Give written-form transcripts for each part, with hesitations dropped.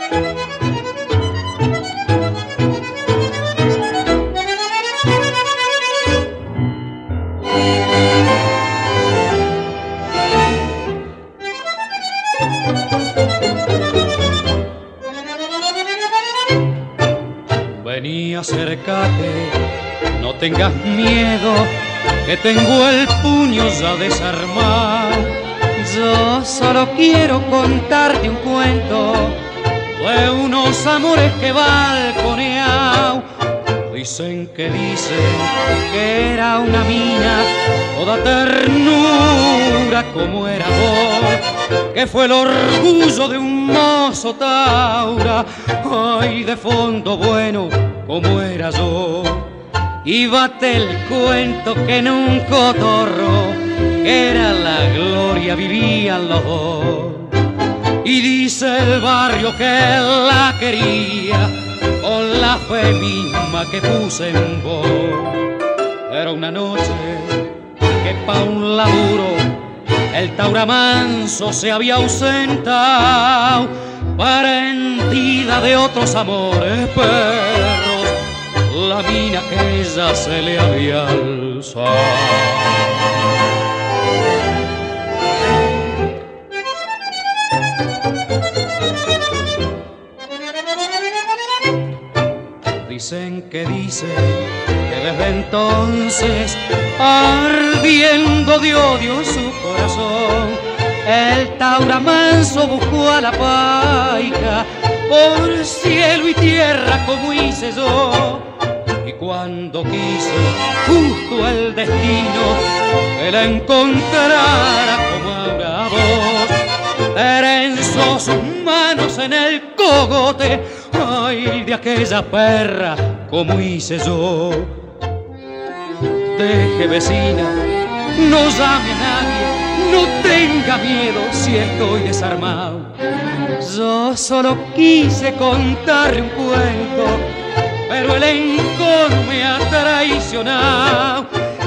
Vení, acércate, no tengas miedo, que tengo el puño ya desarmado. Yo solo quiero contarte un cuento de unos amores que balconeao. Dicen que era una mina, toda ternura como era vos, que fue el orgullo de un mozo taura, ay, de fondo bueno como era yo. Y bate el cuento que en un cotorro, que era la gloria, vivían los dos. Y dice el barrio que él la quería con la fe misma que puse en vos. Era una noche que pa' un laburo el taura manso se había ausentado para entidad de otros amores perros, la mina que ella se le había alzado. Dicen que desde entonces, ardiendo de odio su corazón, el taura manso buscó a la paica por cielo y tierra como hice yo. Y cuando quiso justo el destino que la encontrara como ahora vos, trenzó sus manos en el cogote, ay, de aquella perra como hice yo. Deje, vecina, no llame a nadie, no tenga miedo si estoy desarmado. Yo solo quise contarle un cuento, pero el encono me ha traicionado.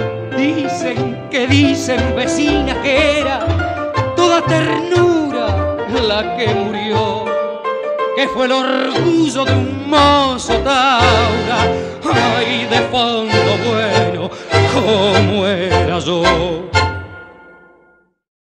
Dicen, vecina, que era toda ternura la que murió, que fue el orgullo de un mozo taura, ay, de fondo bueno como era yo.